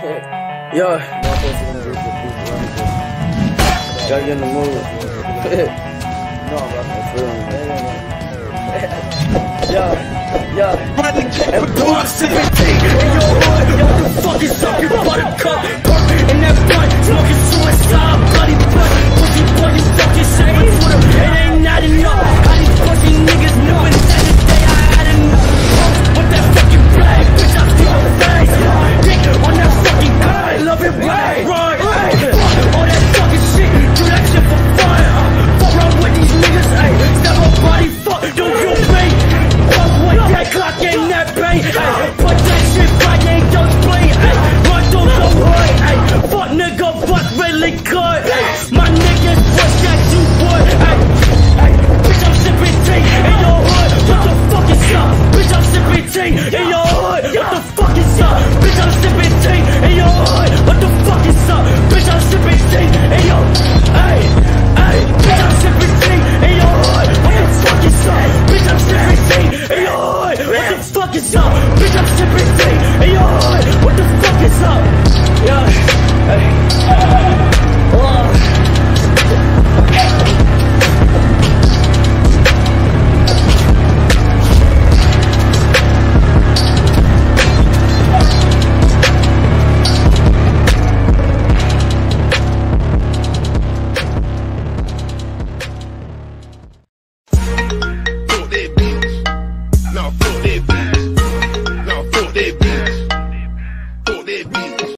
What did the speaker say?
Yeah. Gotta get in the mood. Yeah. And blue sipping tea in your hood. What the fuck is up? You buttercup, perfect in that blunt, smoking suicide, bloody butt. Pussy boy, you fucking saving for them. It ain't not enough. How these pussy niggas knowing that the day I had enough. With that fucking flag, bitch, I see your face. Dick on that fucking guy, love it right. All that fucking shit, do that shit for fun. Fuck around with these niggas, ayy. Step up body, fuck, don't you me. Fuck with that Glock in that bang, ayy. Put that shit back, ain't don't play, ayy. Run through the hood, ayy. Fuck nigga, bust really good, ayy. My niggas push that you would, ayy. Bitch, I'm sipping tea in your hood. What the fuck is up? Bitch, I'm sipping tea in your hood. What the fuck is up? Bitch, I'm sipping tea in your hood. What the fuck is up? Bitch, I'm sipping tea in your ayy. Bitch, I'm sipping tea in your hood. What the fuck is up? Bitch, I'm sipping tea in your hood. What the fuck is up?